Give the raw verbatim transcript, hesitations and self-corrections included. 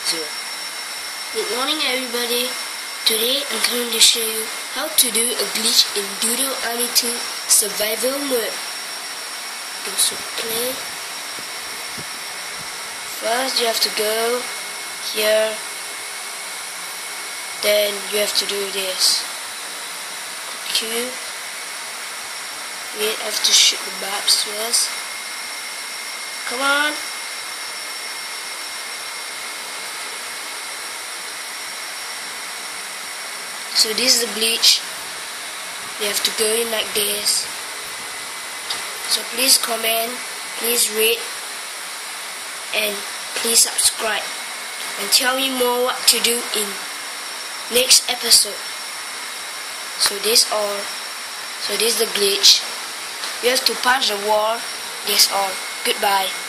zero. Good morning everybody. Today I'm going to show you how to do a glitch in Doodle two survival mode. So play. First you have to go here, then you have to do this. Q. Wait, I have to shoot the maps first. Come on. So this is the glitch. You have to go in like this. So please comment, please rate, and please subscribe, and tell me more what to do in next episode. So this all. So this is the glitch. You have to punch the wall. This all. Goodbye.